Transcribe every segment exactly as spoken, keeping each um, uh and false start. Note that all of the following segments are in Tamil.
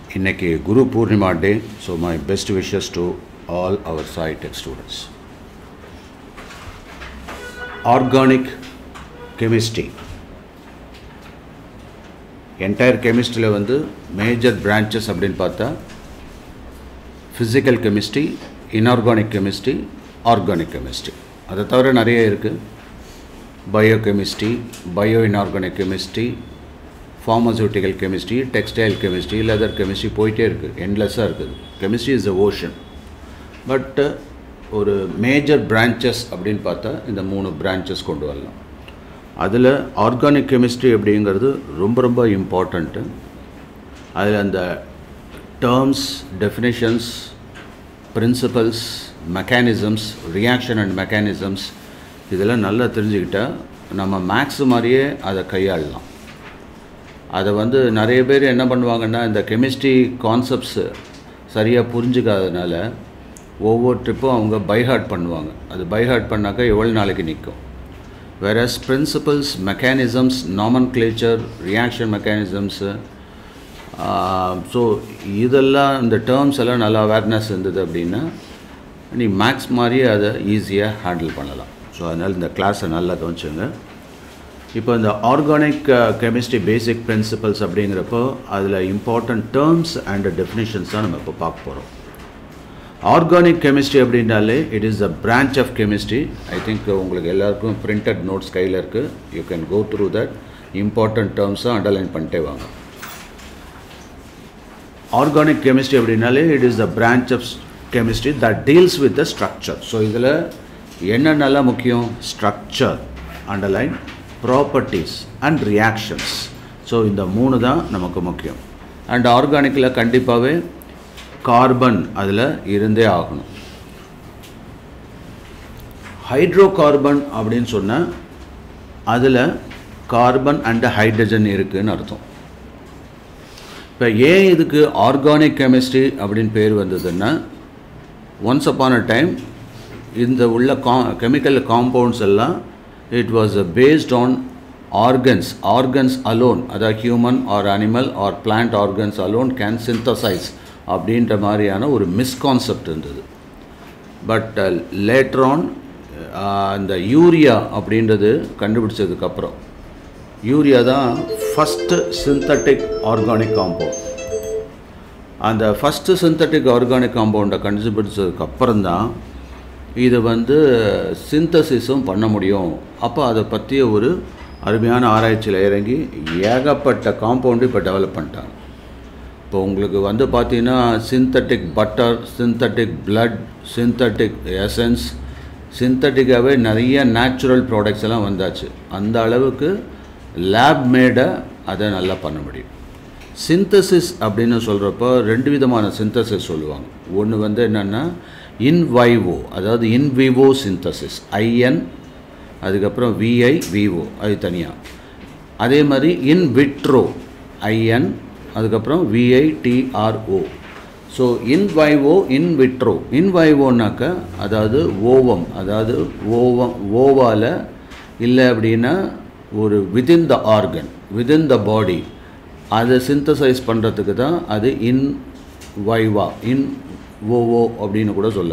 இன்னைக்கு Guru Purnima day. So my best wishes to all our Saitech students. Organic chemistry, entire கெமிஸ்ட்ரியில் வந்து மேஜர் பிரான்ச்சஸ் அப்படின்னு பார்த்தா physical chemistry, inorganic chemistry, organic chemistry. அதை தவிர நிறைய இருக்குது. Bio chemistry, bio inorganic chemistry, pharmaceutical chemistry, textile chemistry, leather chemistry போயிட்டே இருக்குது. எண்ட்லெஸ்ஸாக இருக்குது. Chemistry is a ocean. But ஒரு மேஜர் பிரான்ச்சஸ் அப்படின்னு பார்த்தா இந்த மூணு பிரான்ச்சஸ் கொண்டு வரலாம். அதில் ஆர்கானிக் கெமிஸ்ட்ரி அப்படிங்கிறது ரொம்ப ரொம்ப இம்பார்ட்டண்ட்டு. அதில் அந்த terms, definitions, principles, mechanisms, reaction and mechanisms இதெல்லாம் நல்லா தெரிஞ்சுக்கிட்டால் நம்ம மேக்ஸ் மாதிரியே அதை கையாளலாம். அதை வந்து நிறைய பேர் என்ன பண்ணுவாங்கன்னா, இந்த கெமிஸ்ட்ரி கான்செப்ட்ஸு சரியாக புரிஞ்சுக்காததுனால ஒவ்வொரு ட்ரிப்பும் அவங்க பைஹார்ட் பண்ணுவாங்க. அது பைஹார்ட் பண்ணாக்கா எவ்வளோ நாளைக்கு நிற்கும். வேறஸ் principles, mechanisms, nomenclature, reaction mechanisms, so இதெல்லாம் இந்த டேர்ம்ஸ் எல்லாம் நல்லா அவேர்னஸ் இருந்தது அப்படின்னா நீ மேக்ஸ் மாதிரியே அதை ஈஸியாக ஹேண்டில் பண்ணலாம். ஸோ அதனால் இந்த கிளாஸை நல்லா கவனிச்சுங்க. இப்போ இந்த ஆர்கானிக் கெமிஸ்ட்ரி பேசிக் பிரின்சிபல்ஸ் அப்படிங்கிறப்போ அதில் இம்பார்ட்டன்ட் டேர்ம்ஸ் அண்ட் டெஃபினிஷன்ஸ் தான் நம்ம இப்போ பார்க்க போகிறோம். ஆர்கானிக் கெமிஸ்ட்ரி அப்படின்னாலே it is a branch of chemistry. I think உங்களுக்கு எல்லாருக்கும் பிரிண்டட் நோட்ஸ் கையில் இருக்குது. You can go through that. Important டேர்ம்ஸை அண்டர்லைன் பண்ணிட்டே வாங்க. ஆர்கானிக் கெமிஸ்ட்ரி அப்படின்னாலே it is the branch of chemistry that deals with the structure. So இதில் என்னென்னலாம் முக்கியம்? Structure, underline, properties and reactions. So இந்த மூணு தான் நமக்கு முக்கியம். அண்ட் ஆர்கானிக்கில் கண்டிப்பாகவே கார்பன் அதில் இருந்தே ஆகணும். ஹைட்ரோ கார்பன் அப்படின்னு சொன்னால் அதில் கார்பன் அண்ட் ஹைட்ரஜன் இருக்குதுன்னு அர்த்தம். இப்போ ஏன் இதுக்கு ஆர்கானிக் கெமிஸ்ட்ரி அப்படின்னு பேர் வந்ததுன்னா, ஒன்ஸ் அப்பான் அ டைம் இந்த உள்ள கா கெமிக்கல் காம்பவுண்ட்ஸ் எல்லாம் it was uh, based on organs organs alone, அதாவது human or animal or plant organs alone can synthesize அப்படின்ற மாதிரியான ஒரு மிஸ்கான்செப்ட் இருந்தது. பட் லேட்டர் ஆன் இந்த யூரியா அப்படின்றது கண்டுபிடிச்சதுக்கப்புறம், யூரியா தான் ஃபஸ்ட்டு சிந்தட்டிக் ஆர்கானிக் காம்பவுண்ட். அந்த ஃபஸ்ட்டு சிந்தட்டிக் ஆர்கானிக் காம்பவுண்டை கண்டுபிடிச்சதுக்கப்புறம் தான் இது வந்து சிந்தசிஸும் பண்ண முடியும். அப்போ அதை பற்றிய ஒரு அருமையான ஆராய்ச்சியில் இறங்கி ஏகப்பட்ட காம்பவுண்டு இப்போ டெவலப் பண்ணிட்டாங்க. இப்போ உங்களுக்கு வந்து பார்த்தீங்கன்னா synthetic butter, synthetic blood, synthetic essence, சிந்தட்டிக்காகவே நிறைய நேச்சுரல் ப்ராடக்ட்ஸ் எல்லாம் வந்தாச்சு. அந்த அளவுக்கு லேப் மேடை அதை நல்லா பண்ண முடியும். சிந்தசிஸ் அப்படின்னு சொல்கிறப்போ ரெண்டு விதமான சிந்தசிஸ் சொல்லுவாங்க. ஒன்று வந்து என்னென்னா இன் வைவோ, அதாவது இன் விவோ சிந்தசிஸ், ஐஎன் அதுக்கப்புறம் விஐ விவோ, அது தனியாக. அதே மாதிரி இன் விட்ரோ, ஐஎன் அதுக்கப்புறம் VI TRO. So in vivo, in vitro. In வைவோனாக்கா அதாவது ஓவம், அதாவது ஓவம் ஓவால் இல்லை அப்படின்னா ஒரு within the organ, within the body அதை சிந்தசைஸ் பண்ணுறதுக்கு தான் அது இன் வைவா, இன் ஓஓ அப்படின்னு கூட சொல்ல.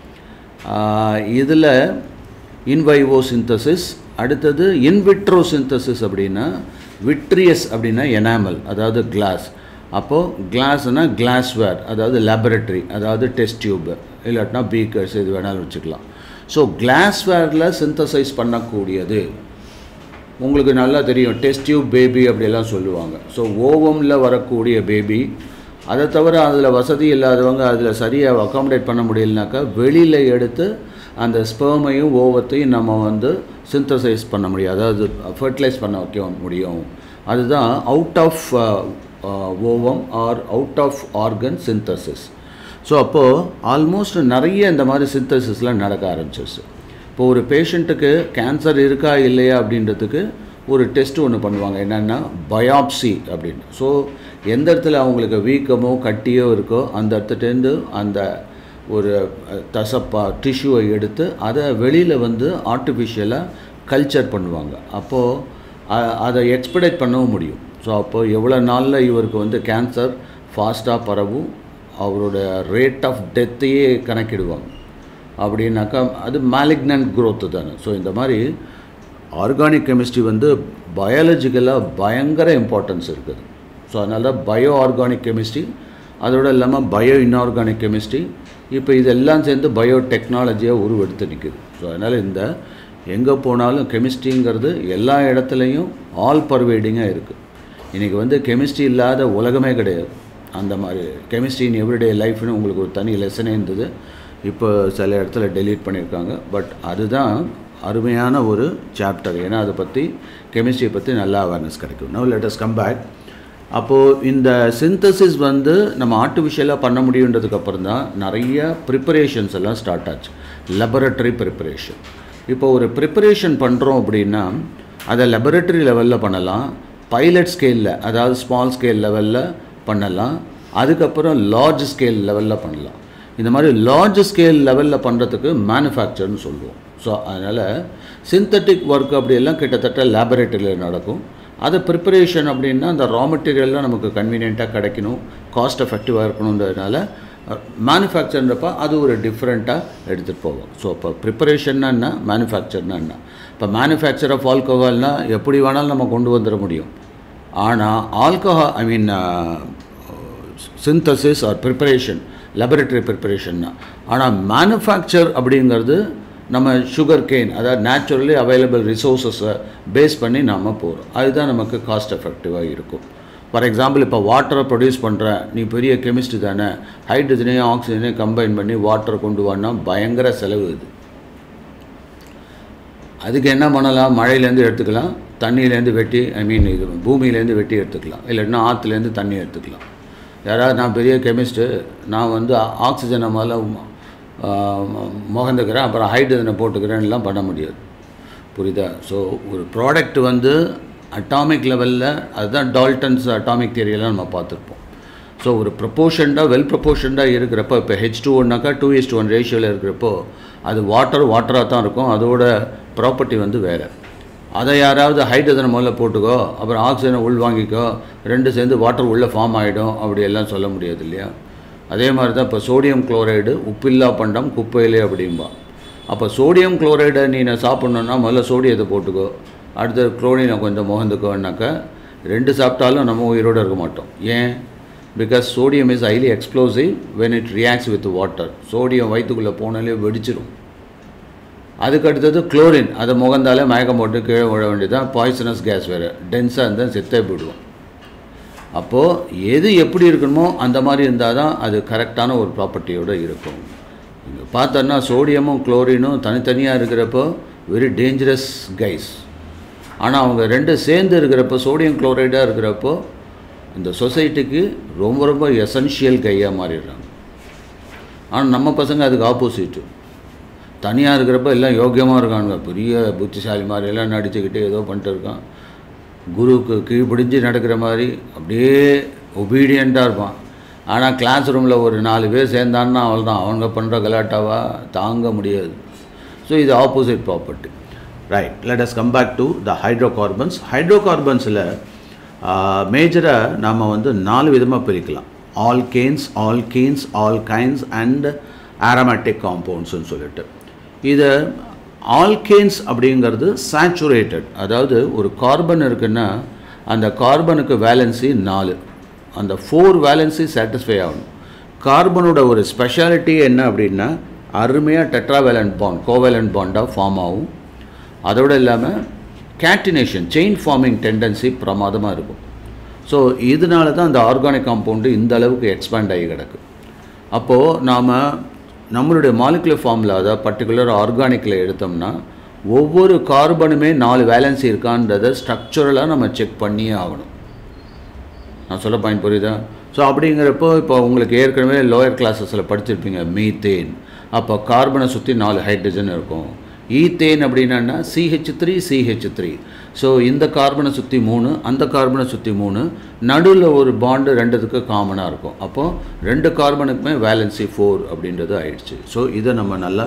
இதில் இன்வைவோ சிந்தசிஸ். அடுத்தது இன்விட்ரோ சிந்தசிஸ் அப்படின்னா விட்ரியஸ் அப்படின்னா எனாமல், அதாவது கிளாஸ். அப்போது கிளாஸ்னால் கிளாஸ்வேர், அதாவது லேபரட்டரி, அதாவது டெஸ்ட் டியூப், இல்லாட்டினா பீக்கர்ஸ், இது வேணாலும் வச்சுக்கலாம். ஸோ கிளாஸ்வேரில் சிந்தசைஸ் பண்ணக்கூடியது உங்களுக்கு நல்லா தெரியும். டெஸ்ட் டியூப் பேபி அப்படியெல்லாம் சொல்லுவாங்க. ஸோ ஓவமில் வரக்கூடிய பேபி. அதை தவிர அதில் வசதி இல்லாதவங்க அதில் சரியாக அக்காமடேட் பண்ண முடியலனாக்கா வெளியில் எடுத்து அந்த ஸ்பெர்மையும் ஓவத்தையும் நம்ம வந்து சிந்தசைஸ் பண்ண முடியும், அதாவது ஃபர்டிலைஸ் பண்ண வைக்க முடியும். அதுதான் out of ovum or out of organ synthesis. So அப்போது ஆல்மோஸ்ட் நிறைய இந்த மாதிரி சிந்தசிஸ்லாம் நடக்க ஆரம்பிச்சிருச்சு. இப்போ ஒரு பேஷண்ட்டுக்கு கேன்சர் இருக்கா இல்லையா அப்படின்றதுக்கு ஒரு டெஸ்ட்டு ஒன்று பண்ணுவாங்க, என்னென்னா பயாப்சி அப்படின்னு. ஸோ எந்த இடத்துல அவங்களுக்கு வீக்கமோ கட்டியோ இருக்கோ அந்த இடத்துலேருந்து அந்த ஒரு தசப்பா டிஷ்யூவை எடுத்து அதை வெளியில் வந்து ஆர்டிஃபிஷியலாக கல்ச்சர் பண்ணுவாங்க. அப்போது அதை எக்ஸ்பெக்ட் பண்ணவும் முடியும். ஸோ அப்போது எவ்வளோ நாளில் இவருக்கு வந்து கேன்சர் ஃபாஸ்ட்டாக பரவும், அவரோட ரேட் ஆஃப் டெத்தையே கணக்கிடுவாங்க. அப்படின்னாக்கா அது மேலிக்னன்ட் க்ரோத்து தானே. ஸோ இந்த மாதிரி ஆர்கானிக் கெமிஸ்ட்ரி வந்து பயாலஜிக்கலாக பயங்கர இம்பார்ட்டன்ஸ் இருக்குது. ஸோ அதனால பயோ ஆர்கானிக் கெமிஸ்ட்ரி, அதோடு இல்லாமல் பயோ இன்ஆர்கானிக் கெமிஸ்ட்ரி, இப்போ இதெல்லாம் சேர்ந்து பயோ டெக்னாலஜியாக உருவெடுத்து நிற்குது. ஸோ அதனால் இந்த எங்கே போனாலும் கெமிஸ்ட்ரிங்கிறது எல்லா இடத்துலையும் ஆல் பர்வேடிங்காக இருக்குது. இன்றைக்கி வந்து கெமிஸ்ட்ரி இல்லாத உலகமே கிடையாது. அந்த மாதிரி கெமிஸ்ட்ரி இன் எவ்ரிடே லைஃப்னு உங்களுக்கு ஒரு தனி லெசனே இருந்தது. இப்போ சில இடத்துல டெலீட் பண்ணியிருக்காங்க. பட் அதுதான் அருமையான ஒரு சாப்டர். ஏன்னா அதை பற்றி கெமிஸ்ட்ரியை பற்றி நல்லா அவேர்னஸ் கிடைக்கும். Now let us come back. அப்போது இந்த சிந்தசிஸ் வந்து நம்ம ஆர்டிஃபிஷியலாக பண்ண முடியுன்றதுக்கப்புறம் தான் நிறைய ப்ரிப்பரேஷன்ஸ் எல்லாம் ஸ்டார்ட் ஆச்சு. Laboratory preparation. இப்போ ஒரு ப்ரிப்பரேஷன் பண்ணுறோம் அப்படின்னா அதை லெபரட்டரி லெவலில் பண்ணலாம், பைலட் ஸ்கேலில் அதாவது ஸ்மால் ஸ்கேல் லெவலில் பண்ணலாம், அதுக்கப்புறம் லார்ஜ் ஸ்கேல் லெவலில் பண்ணலாம். இந்த மாதிரி லார்ஜ் ஸ்கேல் லெவலில் பண்ணுறதுக்கு மேனுஃபேக்சர்னு சொல்லுவோம். ஸோ அதனால் சிந்தட்டிக் ஒர்க் அப்படியெல்லாம் கிட்டத்தட்ட லேபரேட்டரியில் நடக்கும். அது ப்ரிப்பரேஷன் அப்படின்னா அந்த ரா மெட்டீரியல்லாம் நமக்கு கன்வீனியண்ட்டாக கிடைக்கணும், காஸ்ட் எஃபெக்டிவாக இருக்கணுன்றதுனால மேனுஃபேக்சர்ன்றப்போ அது ஒரு டிஃப்ரெண்ட்டாக எடுத்துகிட்டு போவோம். ஸோ இப்போ ப்ரிப்பரேஷன்னா என்ன, மேனுஃபேக்சர்னா என்ன. இப்போ மேனுஃபேக்சர் ஆஃப் ஆல்கஹால்னால் எப்படி வேணாலும் நம்ம கொண்டு வந்துட முடியும். ஆனால் alcohol I mean synthesis or preparation laboratory ப்ரிப்பரேஷன்னா. ஆனால் மேனுஃபேக்சர் அப்படிங்கிறது நம்ம சுகர் கேன் அதாவது நேச்சுரலி அவைலபிள் ரிசோர்ஸஸை பேஸ் பண்ணி நாம் போகிறோம். அதுதான் நமக்கு காஸ்ட் எஃபெக்டிவாக இருக்கும். ஃபார் எக்ஸாம்பிள் இப்போ வாட்டரை ப்ரொடியூஸ் பண்ணுற நீ பெரிய கெமிஸ்ட்ரி தானே, ஹைட்ரஜனையும் ஆக்சிஜனையும் கம்பைன் பண்ணி வாட்டரை கொண்டு வானா பயங்கர செலவு. இது அதுக்கு என்ன பண்ணலாம், மழையிலேருந்து எடுத்துக்கலாம், தண்ணியிலேருந்து வெட்டி ஐ மீன் இது பூமியிலேருந்து வெட்டி எடுத்துக்கலாம், இல்லைன்னா ஆற்றுலேருந்து தண்ணி எடுத்துக்கலாம். யாராவது நான் பெரிய கெமிஸ்ட்டு, நான் வந்து ஆக்சிஜனை முதல்ல முகந்துக்கிறேன் அப்புறம் ஹைட்ரஜனை போட்டுக்கிறேன்லாம் பண்ண முடியாது. புரியுதா? ஸோ ஒரு ப்ராடக்ட் வந்து அட்டாமிக் லெவலில் அதுதான் டால்டன்ஸ் அட்டாமிக் தியரியெல்லாம் நம்ம பார்த்துருப்போம். ஸோ ஒரு ப்ரொப்போர்ஷன்டாக வெல் ப்ரொப்போர்ஷன்டாக இருக்கிறப்போ இப்போ ஹெச் டூ ஒன்னாக்கா டூ இஸ் டூ ஒன் ரேஷியோவில் இருக்கிறப்போ அது வாட்டர் வாட்டராக தான் இருக்கும், அதோட ப்ராப்பர்ட்டி வந்து வேறு. அதை யாராவது ஹைட்ரஜனை முதல்ல போட்டுக்கோ அப்புறம் ஆக்சிஜனை உள் வாங்கிக்கோ, ரெண்டு சேர்ந்து வாட்டர் உள்ளே ஃபார்ம் ஆகிடும் அப்படியெல்லாம் சொல்ல முடியாது இல்லையா? அதே மாதிரி தான் இப்போ சோடியம் குளோரைடு உப்பில்லா பண்டம் குப்பையிலே அப்படிம்பா. அப்போ சோடியம் குளோரைடை நீ நான் சாப்பிட்ணுன்னா முதல்ல சோடியத்தை போட்டுக்கோ, அடுத்த குளோரினை கொஞ்சம் முகந்துக்கோன்னாக்கா ரெண்டு சாப்பிட்டாலும் நம்ம உயிரோடு இருக்க மாட்டோம். ஏன்? Because sodium is highly explosive when it reacts with water. Sodium வயிற்றுக்குள்ளே போனாலே வெடிச்சிடும். அதுக்கு அடுத்தது குளோரின், அதை முகந்தாலே மயக்கம் போட்டு கீழே விழ வேண்டியதான், பாய்சனஸ் கேஸ் வேறு, டென்ஸாக இருந்தால் செத்தே போயிடுவோம். அப்போது எது எப்படி இருக்கணுமோ அந்த மாதிரி இருந்தால் தான் அது கரெக்டான ஒரு ப்ராப்பர்ட்டியோடு இருக்கும். இங்கே பார்த்தோன்னா சோடியமும் குளோரினும் தனித்தனியாக இருக்கிறப்போ வெரி டேஞ்சரஸ் கைஸ். ஆனால் அவங்க ரெண்டு சேர்ந்து இருக்கிறப்போ சோடியம் குளோரைடாக இருக்கிறப்போ இந்த சொசைட்டிக்கு ரொம்ப ரொம்ப எசென்ஷியல் கையாக மாறிடுறாங்க. ஆனால் நம்ம பசங்க அதுக்கு ஆப்போசிட்டு, தனியாக இருக்கிறப்ப எல்லாம் யோக்கியமாக இருக்கானுங்க, பெரிய புத்திசாலி மாதிரி எல்லாம் நடிச்சுக்கிட்டு ஏதோ பண்ணிட்டு இருக்கான், குருவுக்கு கீழ்பிடிஞ்சு நடக்கிற மாதிரி அப்படியே ஒபீடியண்ட்டாக இருப்பான். ஆனால் கிளாஸ் ரூமில் ஒரு நாலு பேர் சேர்ந்தான்னா அவள் தான் அவங்க பண்ணுற கலாட்டாவா தாங்க முடியாது. ஸோ இது opposite property. Right, let us come back to the hydrocarbons. ஹைட்ரோகார்பன்ஸில் மேஜராக நாம் வந்து நாலு விதமாக பிரிக்கலாம். Alkanes, alkenes, alkynes and aromatic காம்பவுண்ட்ஸ்ன்னு சொல்லிட்டு. இது ஆல்கேன்ஸ் அப்படிங்கிறது சேச்சுரேட்டட், அதாவது ஒரு கார்பன் இருக்குன்னா அந்த கார்பனுக்கு வேலன்சி நாலு, அந்த ஃபோர் வேலன்சி சாட்டிஸ்ஃபை ஆகணும். கார்பனோட ஒரு ஸ்பெஷாலிட்டி என்ன அப்படின்னா அருமையாக டெட்ராவேலண்ட் பாண்ட் கோவேலண்ட் பாண்டாக ஃபார்ம் ஆகும். அதோடு இல்லாமல் கேட்டினேஷன் செயின் ஃபார்மிங் டெண்டன்சி பிரமாதமாக இருக்கும். ஸோ இதனால தான் அந்த ஆர்கானிக் காம்பவுண்டு இந்த அளவுக்கு எக்ஸ்பேண்ட் ஆகி கிடக்கு. அப்போது நாம் நம்மளுடைய மாலிகுலர் ஃபார்மில் அதாவது பர்டிகுலர் ஆர்கானிக்கில் எடுத்தோம்னா ஒவ்வொரு கார்பனுமே நாலு வேலன்சி இருக்கான்றதை ஸ்ட்ரக்சரலாக நம்ம செக் பண்ணியே ஆகணும். நான் சொல்ல பாயிண்ட் புரியுதா? ஸோ அப்படிங்கிறப்போ இப்போ உங்களுக்கு ஏற்கனவே லோயர் கிளாஸஸில் படிச்சிருப்பீங்க மீத்தேன். அப்போ கார்பனை சுற்றி நாலு ஹைட்ரஜன் இருக்கும். ஈத்தேன் அப்படின்னா CH three CH three. So இந்த கார்பனை சுற்றி மூணு, அந்த கார்பனை சுற்றி மூணு, நடுவில் ஒரு பாண்டு ரெண்டுத்துக்கு காமனாக இருக்கும். அப்போது ரெண்டு கார்பனுக்குமே வேலன்சி ஃபோர் அப்படின்றது ஆயிடுச்சு. ஸோ இதை நம்ம நல்லா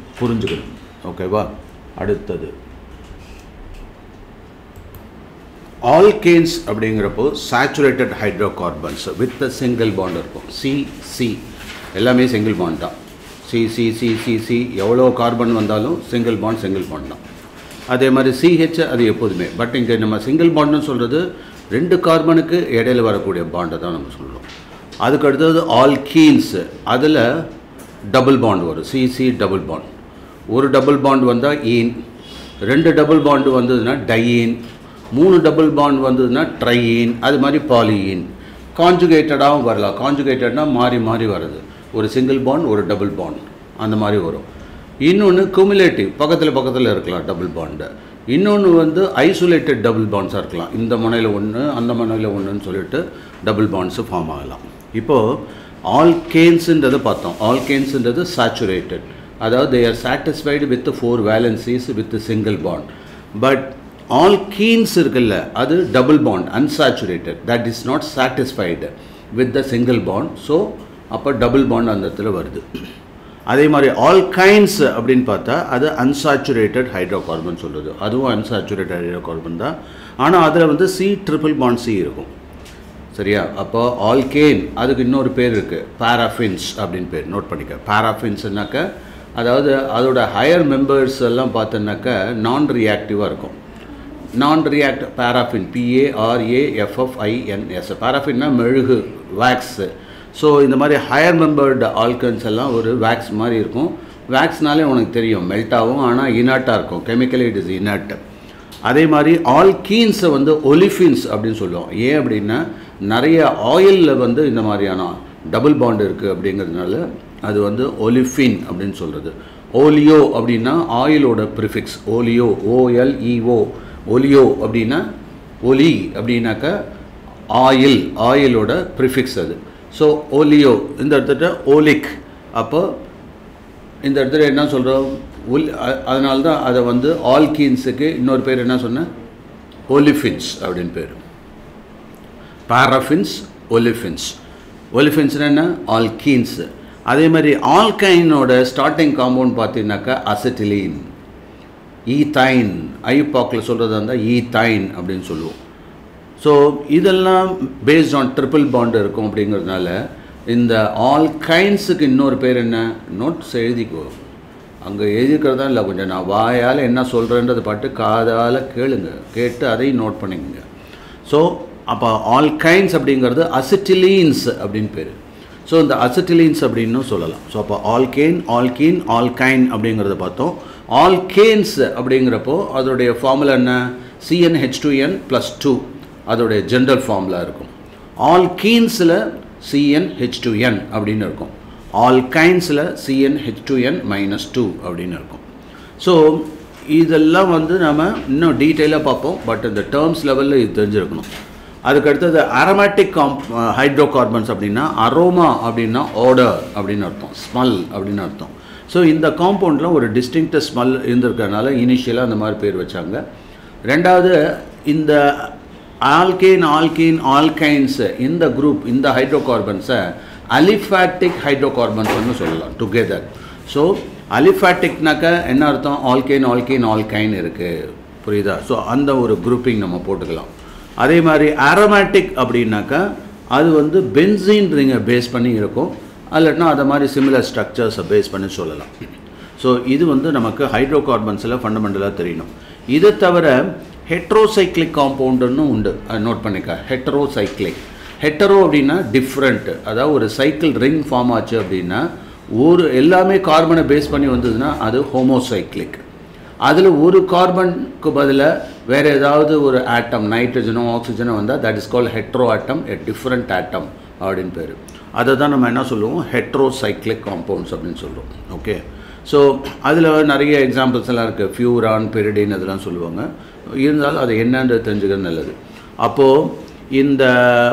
புரிஞ்சுக்கணும். ஓகேவா? அடுத்தது alkanes அப்படிங்கிறப்போ saturated hydrocarbons with a single bond இருக்கும். C C எல்லாமே single bond தான். C C C C C எவ்வளோ கார்பன் வந்தாலும் single bond single bond தான். அதே மாதிரி C H அது எப்போதுமே. பட் இங்கே நம்ம single bondனு சொல்கிறது ரெண்டு கார்பனுக்கு இடையில வரக்கூடிய பாண்டை தான் நம்ம சொல்கிறோம். அதுக்கு அடுத்தது alkenes, அதில் டபுள் பாண்ட் வரும். C C double bond. ஒரு டபுள் பாண்ட் வந்தால் ஈன், ரெண்டு டபுள் பாண்டு வந்ததுன்னா டையின், மூணு டபுள் பாண்ட் வந்ததுன்னா ட்ரையின், அது மாதிரி பாலியின். கான்ஜுகேட்டடாகவும் வரலாம். கான்ஜுகேட்டட்னா மாறி மாறி வருது. ஒரு சிங்கிள் பாண்ட் ஒரு டபுள் பாண்ட் அந்த மாதிரி வரும். இன்னொன்று குமுலேட்டிவ், பக்கத்தில் பக்கத்தில் இருக்கலாம் டபுள் பாண்டு. இன்னொன்று வந்து ஐசோலேட்டட் டபுள் பாண்ட்ஸாக இருக்கலாம். இந்த முனையில் ஒன்று அந்த முனையில் ஒன்றுன்னு சொல்லிட்டு டபுள் பாண்ட்ஸு ஃபார்ம் ஆகலாம். இப்போது ஆல்கேன்ஸுன்றதை பார்த்தோம். ஆல்கேன்ஸுன்றது சேச்சுரேட்டட், அதாவது they are satisfied with the four valencies with the single bond. But alkenes இருக்குல்ல, அது double bond, unsaturated, that is not satisfied with the single bond. So அப்போ double bond அந்த இடத்துல வருது. அதே மாதிரி alkynes அப்படின்னு பார்த்தா அது unsaturated hydrocarbon சொல்லுது. அதுவும் unsaturated hydrocarbon தான். ஆனால் அதில் வந்து C triple bond C இருக்கும். சரியா? அப்போ ஆல்கேன் அதுக்கு இன்னொரு பேர் இருக்குது, paraffins அப்படின்னு பேர். நோட் பண்ணிக்க. paraffins-னாக்க அதாவது அதோட ஹையர் மெம்பர்ஸ் எல்லாம் பார்த்தோன்னாக்கா நான் ரியாக்டிவாக இருக்கும். நான் ரியாக்ட் பாராஃபின், பிஏஆர்ஏஎஃப்எஃப்ஐஎன்எஸ். பாராஃபின்னா மெழுகு, வேக்ஸு. ஸோ இந்த மாதிரி ஹையர் மெம்பர்டு ஆல்கன்ஸ் எல்லாம் ஒரு வேக்ஸ் மாதிரி இருக்கும். வேக்ஸ்னாலே உனக்கு தெரியும் மெல்ட் ஆகும், ஆனால் இனர்ட்டாக இருக்கும். Chemically it is inert. அதே மாதிரி ஆல்கீன்ஸை வந்து ஒலிஃபின்ஸ் அப்படின்னு சொல்லுவோம். ஏன் அப்படின்னா நிறைய ஆயிலில் வந்து இந்த மாதிரியான டபுள் பாண்ட் இருக்குது அப்படிங்கிறதுனால அது வந்து ஒலிஃபின் அப்படின்னு சொல்கிறது. ஓலியோ அப்படின்னா ஆயிலோட ப்ரிஃபிக்ஸ். ஓலியோ, ஓஎல்இஓ. ஒலியோ அப்படின்னா ஒலி அப்படின்னாக்கா ஆயில், ஆயிலோட ப்ரிஃபிக்ஸ் அது. ஸோ ஓலியோ இந்த இடத்துல ஓலிக். அப்போ இந்த இடத்துல என்ன சொல்கிறோம், ஒல் அதனால தான் அதை வந்து ஆல்கீன்ஸுக்கு இன்னொரு பேர் என்ன சொன்னேன், ஒலிஃபின்ஸ் அப்படின்னு பேர். பாராஃபின்ஸ், ஒலிஃபின்ஸ். ஒலிஃபின்ஸ்னா என்ன, ஆல்கீன்ஸு. அதே மாதிரி ஆல்கைனோட ஸ்டார்டிங் காம்பவுண்ட் பார்த்தீங்கன்னாக்கா அசிட்டிலீன், ஈத்தைன். ஐபாக்கில் சொல்கிறதா இருந்தால் ஈத்தைன் அப்படின்னு சொல்லுவோம். ஸோ இதெல்லாம் பேஸ்ட் ஆன் ட்ரிபிள் பாண்ட் இருக்கும். அப்படிங்கிறதுனால இந்த ஆல்கைன்ஸுக்கு இன்னொரு பேர் என்ன, நோட்ஸ் எழுதிக்கோ. அங்கே எழுதிக்கிறதா இல்லை, கொஞ்சம் நான் வாயால் என்ன சொல்கிறேன்றது பாட்டு காதால் கேளுங்க, கேட்டு அதையும் நோட் பண்ணிக்கோங்க. ஸோ அப்போ ஆல்கைன்ஸ் அப்படிங்கிறது அசிட்டிலீன்ஸ் அப்படின்னு பேர். ஸோ இந்த அசிட்டிலீன்ஸ் அப்படின்னு சொல்லலாம். ஸோ அப்போ ஆல்கேன், ஆல்கீன், ஆல்கைன் அப்படிங்கிறத பார்த்தோம். ஆல்கேன்ஸ் அப்படிங்கிறப்போ அதோடைய ஃபார்முலா என்ன, CNH two N plus two அதோடைய ஜென்ரல் ஃபார்முலா இருக்கும். ஆல்கீன்ஸில் சிஎன்ஹெச் டூ என் அப்படின்னு இருக்கும். ஆல்கைன்ஸில் CNH two N minus two அப்படின்னு இருக்கும். ஸோ இதெல்லாம் வந்து நம்ம இன்னும் டீட்டெயிலாக பார்ப்போம். பட் இந்த டேர்ம்ஸ் லெவலில் இது தெரிஞ்சிருக்கணும். அதுக்கடுத்தது அரோமேட்டிக் காம்ப் ஹைட்ரோ கார்பன்ஸ் அப்படின்னா அரோமா அப்படின்னா ஆர்டர் அப்படின்னு அர்த்தம், ஸ்மெல் அப்படின்னு அர்த்தம். ஸோ இந்த காம்பவுண்டில் ஒரு டிஸ்டிங்க்ட் ஸ்மெல் இருந்திருக்கிறதுனால இனிஷியலாக அந்த மாதிரி பேர் வச்சாங்க. ரெண்டாவது இந்த ஆல்கேன், ஆல்கீன், ஆல்கைன்ஸு இந்த குரூப், இந்த ஹைட்ரோ கார்பன்ஸை அலிஃபேட்டிக் ஹைட்ரோ கார்பன்ஸ்னு சொல்லலாம் டுகெதர். ஸோ அலிஃபேட்டிக்னாக்கா என்ன அர்த்தம், ஆல்கேன், ஆல்கீன், ஆல்கைன் இருக்குது, புரியுதா? ஸோ அந்த ஒரு குரூப்பிங் நம்ம போட்டுக்கலாம். அதே மாதிரி ஆரோமேட்டிக் அப்படின்னாக்கா அது வந்து பென்சீன் ரிங்கை பேஸ் பண்ணி இருக்கும், அல்லட்னா அதை மாதிரி சிமிலர் ஸ்ட்ரக்சர்ஸை பேஸ் பண்ணி சொல்லலாம். ஸோ இது வந்து நமக்கு ஹைட்ரோ கார்பன்ஸில் ஃபண்டமெண்டலாக தெரியணும். இதை தவிர ஹெட்ரோசைக்ளிக் காம்பவுண்டுன்னு உண்டு, அது நோட் பண்ணிக்க. ஹெட்ரோசைக்ளிக், ஹெட்டரோ அப்படின்னா டிஃப்ரெண்ட், அதாவது ஒரு சைக்கிள் ரிங் ஃபார்ம் ஆச்சு அப்படின்னா ஒரு எல்லாமே கார்பனை பேஸ் பண்ணி வந்ததுன்னா அது ஹோமோசைக்ளிக். அதில் ஒரு கார்பனுக்கு பதிலாக வேறு ஏதாவது ஒரு ஆட்டம், நைட்ரஜனோ ஆக்சிஜனோ வந்தால் that is call hetero atom, a different atom அப்படின்னு பேர். அதை தான் நம்ம என்ன சொல்லுவோம், ஹெட்ரோசைக்ளிக் காம்பவுண்ட்ஸ் அப்படின்னு சொல்லுவோம். ஓகே, ஸோ அதில் நிறைய எக்ஸாம்பிள்ஸ் எல்லாம் இருக்குது, ஃபியூரான், பெரிடின் அதெல்லாம் சொல்லுவாங்க. இருந்தாலும் அது என்னன்றது தெரிஞ்சுக்கிறது நல்லது. அப்போது இந்த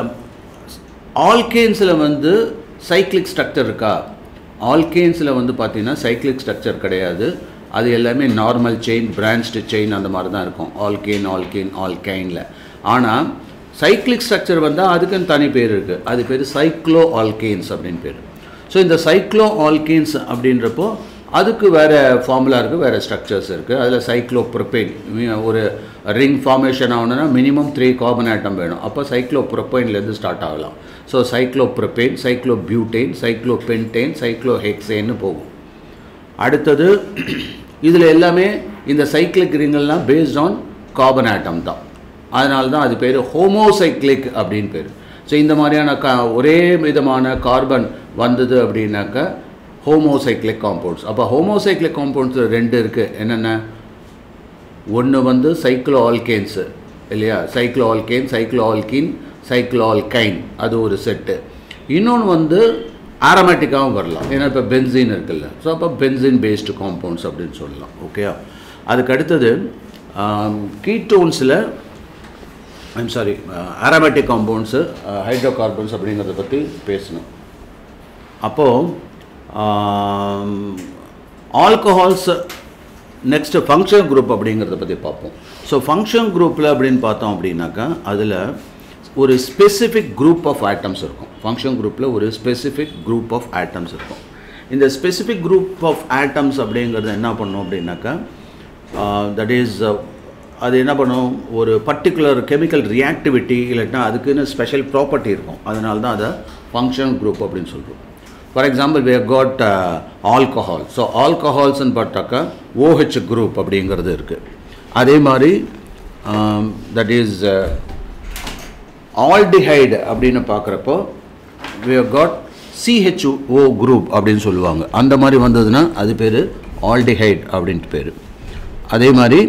ஆல்கேன்ஸில் வந்து சைக்ளிக் ஸ்ட்ரக்சர் இருக்கா, ஆல்கேன்ஸில் வந்து பார்த்திங்கன்னா சைக்ளிக் ஸ்ட்ரக்சர் கிடையாது. அது எல்லாமே நார்மல் செயின், பிரான்ச்டு செயின் அந்த மாதிரி தான் இருக்கும் ஆல்கேன், ஆல்கேன், ஆல்கைனில். ஆனால் சைக்ளிக் ஸ்ட்ரக்சர் வந்தால் அதுக்குன்னு தனி பேர் இருக்குது, அது பேர் சைக்ளோ ஆல்கேன்ஸ் அப்படின்னு பேர். ஸோ இந்த சைக்ளோ ஆல்கேன்ஸ் அப்படின்றப்போ அதுக்கு வேறு ஃபார்முலா இருக்குது, வேறு ஸ்ட்ரக்சர்ஸ் இருக்குது. அதில் சைக்ளோப்ரோபேன் ஒரு ரிங் ஃபார்மேஷன் ஆகணுன்னா மினிமம் த்ரீ கார்பன் ஆட்டம் வேணும். அப்போ சைக்ளோப்ரோபேன்லேருந்து ஸ்டார்ட் ஆகலாம். ஸோ சைக்ளோப்ரோபேன், சைக்ளோபியூட்டேன், சைக்ளோபென்டேன், சைக்ளோஹெக்சேன்னு போகும். அடுத்தது இதில் எல்லாமே இந்த சைக்ளிக் ரிங்கெல்லாம் பேஸ்ட் ஆன் கார்பன் ஆட்டம் தான். அதனால தான் அது பேர் ஹோமோசைக்ளிக் அப்படின்னு பேர். ஸோ இந்த மாதிரியான கா ஒரே விதமான கார்பன் வந்தது அப்படின்னாக்கா ஹோமோசைக்ளிக் காம்பவுண்ட்ஸ். அப்போ ஹோமோசைக்ளிக் காம்பவுண்ட்ஸ் ரெண்டு இருக்குது. என்னென்ன? ஒன்று வந்து சைக்ளோ ஆல்கேன்ஸு இல்லையா, cyclo alkane, cyclo alkene, cyclo alkyne, அது ஒரு செட்டு. இன்னொன்று வந்து ஆரோமேட்டிக்காகவும் வரலாம், ஏன்னா இப்போ பென்சின் இருக்குல்ல. ஸோ அப்போ பென்சின் பேஸ்டு காம்பவுண்ட்ஸ் அப்படின்னு சொல்லலாம். ஓகே. அதுக்கு அடுத்தது கீட்டோன்ஸில் I'm sorry aromatic compounds hydro carbons அப்படிங்கிறத பற்றி பேசணும். அப்போது ஆல்கஹால்ஸ் நெக்ஸ்ட்டு ஃபங்க்ஷன் குரூப் அப்படிங்கிறத பற்றி பார்ப்போம். ஸோ ஃபங்க்ஷன் குரூப்பில் அப்படின்னு பார்த்தோம் அப்படின்னாக்கா அதில் ஒரு ஸ்பெசிஃபிக் குரூப் ஆஃப் ஆட்டம்ஸ் இருக்கும். ஃபங்க்ஷன் குரூப்பில் ஒரு ஸ்பெசிஃபிக் குரூப் ஆஃப் ஆட்டம்ஸ் இருக்கும். இந்த ஸ்பெசிஃபிக் குரூப் ஆஃப் ஆட்டம்ஸ் அப்படிங்கிறது என்ன பண்ணும் அப்படின்னாக்கா தட் இஸ் அது என்ன பண்ணும், ஒரு பர்டிகுலர் கெமிக்கல் ரியாக்டிவிட்டி இல்லைன்னா அதுக்குன்னு ஸ்பெஷல் ப்ராப்பர்ட்டி இருக்கும். அதனால தான் அதை ஃபங்க்ஷன் குரூப் அப்படின்னு சொல்கிறோம். For example we have got alcohol. So ஆல்கஹால்ஸ்ன்னு பார்த்தாக்கா ஓஹெச் குரூப் அப்படிங்கிறது இருக்குது. அதே மாதிரி தட் இஸ் ஆல்டிஹைடு அப்படின்னு பார்க்குறப்போ we have got CHO group அப்படின்னு சொல்லுவாங்க. அந்த மாதிரி வந்ததுன்னா அது பேர் ஆல்டிஹைட் அப்படின்ட்டு பேர். அதே மாதிரி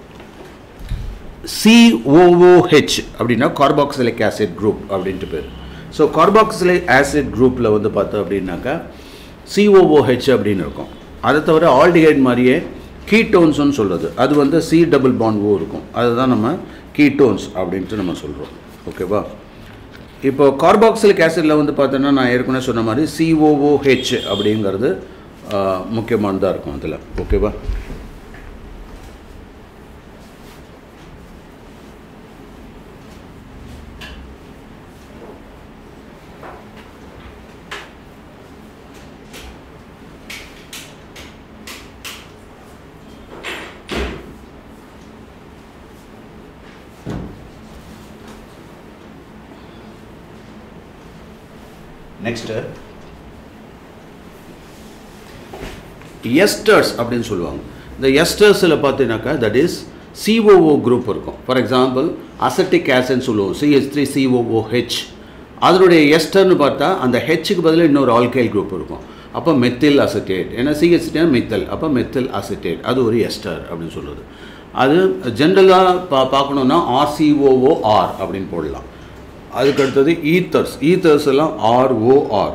சிஓஓஹெச் அப்படின்னா கார்பாக்சிலிக் ஆசிட் குரூப் அப்படின்ட்டு பேர். ஸோ கார்பாக்சிலிக் ஆசிட் குரூப்பில் வந்து பார்த்தோம் அப்படின்னாக்கா சிஓஓஹெச் அப்படின்னு இருக்கும். அதை தவிர ஆல்டிஹைட் மாதிரியே கீட்டோன்ஸ்னு சொல்கிறது, அது வந்து சி டபுள் பாண்ட் ஓ இருக்கும். அதுதான் நம்ம கீட்டோன்ஸ் அப்படின்ட்டு நம்ம சொல்கிறோம். ஓகேவா? இப்போ கார்பாக்சிலிக் ஆசிடில் வந்து பார்த்தோன்னா நான் ஏற்கனவே சொன்ன மாதிரி சிஓஓஹெச் அப்படிங்கிறது முக்கியமானதாக இருக்கும் அதில். ஓகேவா? நெக்ஸ்ட்டு எஸ்டர்ஸ் அப்படின்னு சொல்லுவாங்க. இந்த எஸ்டர்ஸில் பார்த்தீங்கன்னாக்கா தட் இஸ் சிஓஓ குரூப் இருக்கும். ஃபார் எக்ஸாம்பிள் அசட்டிக் ஆசிட்னு சொல்லுவோம், சிஹெச் த்ரீ சிஓஓஹெச். அதனுடைய எஸ்டர்னு பார்த்தா அந்த ஹெச்சுக்கு பதிலாக இன்னொரு ஆல்கைல் குரூப் இருக்கும். அப்போ மெத்தில் அசிட்டேட், ஏன்னா சிஹெச்னா மெத்தல், அப்போ மெத்தில் அசிட்டேட், அது ஒரு எஸ்டர் அப்படின்னு சொல்லுது. அது ஜென்ரலாக பா பார்க்கணுன்னா ஆர்சிஓஓஆர் அப்படின்னு போடலாம். அதுக்கு அடுத்தது ஈத்தர்ஸ். ஈத்தர்ஸ் எல்லாம் ஆர்ஓஆர்,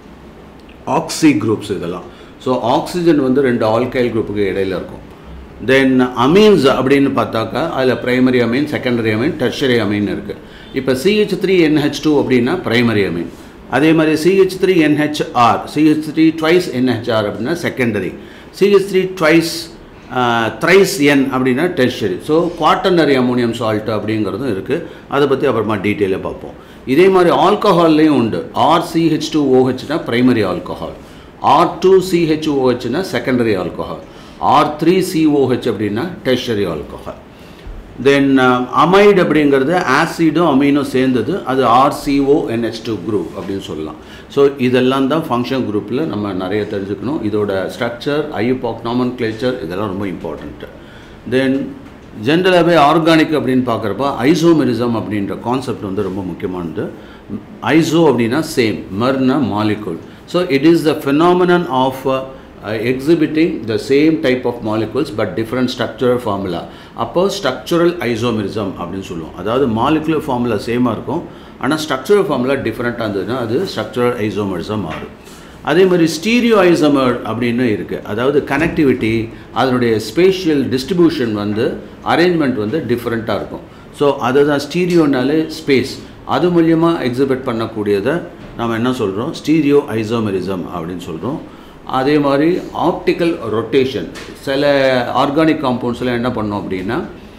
ஆக்சி குரூப்ஸ் இதெல்லாம். ஸோ ஆக்சிஜன் வந்து ரெண்டு ஆல்கைல் குரூப்புக்கு இடையில இருக்கும். தென் அமீன்ஸ் அப்படின்னு பார்த்தாக்கா அதில் primary amine, secondary amine, tertiary amine இருக்குது. இப்போ சிஹெச் த்ரீ என்ஹெச் டூ அப்படின்னா பிரைமரி அமீன். அதே மாதிரி CH three NHR, CH three twice NHR அப்படின்னா secondary, CH three twice thrice N அப்படின்னா tertiary. So quaternary ammonium salt அப்படிங்கிறதும் இருக்குது. அதை பற்றி அப்புறமா டீட்டெயிலாக பார்ப்போம். இதே மாதிரி ஆல்கஹால்லையும் உண்டு. ஆர் சிஹெச் டூ ஓஹெச்னா primary alcohol, R two CH ஓஹெச்னா secondary alcohol, R three COH அப்படின்னா டெர்ஷரி ஆல்கஹால். தென் அமைடு அப்படிங்கிறது ஆசிடும் அமீனும் சேர்ந்தது, அது ஆர்சிஓஎன்ஹெச் டூ குரூப் அப்படின்னு சொல்லலாம். ஸோ இதெல்லாம் தான் ஃபங்க்ஷன் குரூப்பில் நம்ம நிறைய தெரிஞ்சுக்கணும். இதோட ஸ்ட்ரக்சர், ஐயூபாக் நாமன்க்ளேச்சர் இதெல்லாம் ரொம்ப இம்பார்ட்டண்ட்டு. தென் ஜென்ரலாகவே ஆர்கானிக் அப்படின்னு பார்க்குறப்ப ஐசோமெரிசம் அப்படின்ற கான்செப்ட் வந்து ரொம்ப முக்கியமானது. ஐசோ அப்படின்னா சேம், மெர்னா molecule. So it is the phenomenon of Uh, exhibiting the same type of molecules but different structural formula. அப்போ ஸ்ட்ரக்சுரல் ஐசோமெரிசம் அப்படின்னு சொல்லுவோம். அதாவது மாலிகுலர் ஃபார்முலா சேமாக இருக்கும், ஆனால் ஸ்ட்ரக்சுரல் ஃபார்முலா டிஃப்ரெண்ட்டாக இருந்ததுன்னா அது ஸ்ட்ரக்சுரல் ஐசோமெரிசம் மாறும். அதே மாதிரி ஸ்டீரியோ ஐசோமர் அப்படின்னு இருக்குது. அதாவது கனெக்டிவிட்டி, அதனுடைய ஸ்பேஷியல் டிஸ்ட்ரிபியூஷன் வந்து அரேஞ்ச்மெண்ட் வந்து டிஃப்ரெண்ட்டாக இருக்கும். ஸோ அதுதான் ஸ்டீரியோனாலே ஸ்பேஸ், அது மூலியமாக எக்ஸிபிட் பண்ணக்கூடியதை நம்ம என்ன சொல்கிறோம், ஸ்டீரியோ ஐசோமெரிசம் அப்படின்னு சொல்கிறோம். அதே மாதிரி ஆப்டிக்கல் ரொட்டேஷன், சில ஆர்கானிக் காம்பவுண்ட்ஸில் என்ன பண்ணோம் அப்படின்னா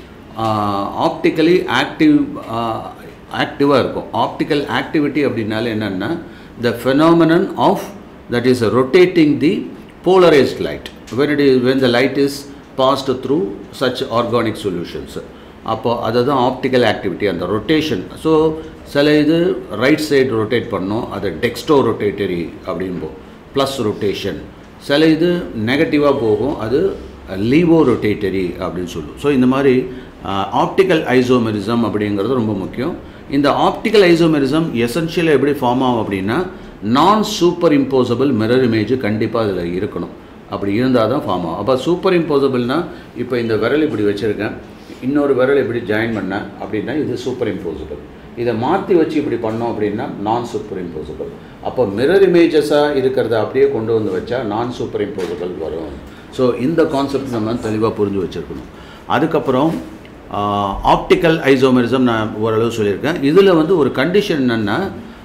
ஆப்டிக்கலி ஆக்டிவ் ஆக்டிவாக இருக்கும். ஆப்டிக்கல் ஆக்டிவிட்டி அப்படின்னால என்னென்னா the phenomenon of that is rotating the polarized light. When it is when the light is passed through such organic solutions, அப்போ அதுதான் ஆப்டிக்கல் ஆக்டிவிட்டி, அந்த ரொட்டேஷன். ஸோ சில இது ரைட் சைடு ரொட்டேட் பண்ணோம், அது டெக்ஸ்டோ ரொட்டேட்டரி அப்படின்போம், ப்ளஸ் ரொட்டேஷன். சில இது நெகட்டிவாக போகும், அது லீவோ ரொட்டேட்டரி அப்படின்னு சொல்லுவோம். ஸோ இந்த மாதிரி ஆப்டிக்கல் ஐசோமெரிசம் அப்படிங்கிறது ரொம்ப முக்கியம். இந்த ஆப்டிக்கல் ஐசோமெரிசம் எசென்ஷியலாக எப்படி ஃபார்ம் ஆகும் அப்படின்னா, non super impossible mirror image கண்டிப்பாக அதில் இருக்கணும். அப்படி இருந்தால் தான் ஃபார்ம் ஆகும். அப்போ சூப்பர் இம்போசபிள்னால் இப்போ இந்த விரல் இப்படி வச்சுருக்கேன், இன்னொரு விரல் இப்படி ஜாயின் பண்ணேன் அப்படின்னா இது சூப்பர் இம்போசபிள். இதை மாற்றி வச்சு இப்படி பண்ணோம் அப்படின்னா நான் சூப்பர் இம்போசபிள். அப்போ மிரர் இமேஜஸாக இருக்கிறத அப்படியே கொண்டு வந்து வச்சா நான் சூப்பர் இம்போசபிள் வரும். ஸோ இந்த கான்செப்ட் நம்ம தெளிவாக புரிஞ்சு வச்சுருக்கணும். அதுக்கப்புறம் ஆப்டிக்கல் ஐசோமெரிசம் நான் ஓரளவு சொல்லியிருக்கேன். இதில் வந்து ஒரு கண்டிஷன் என்னென்னா,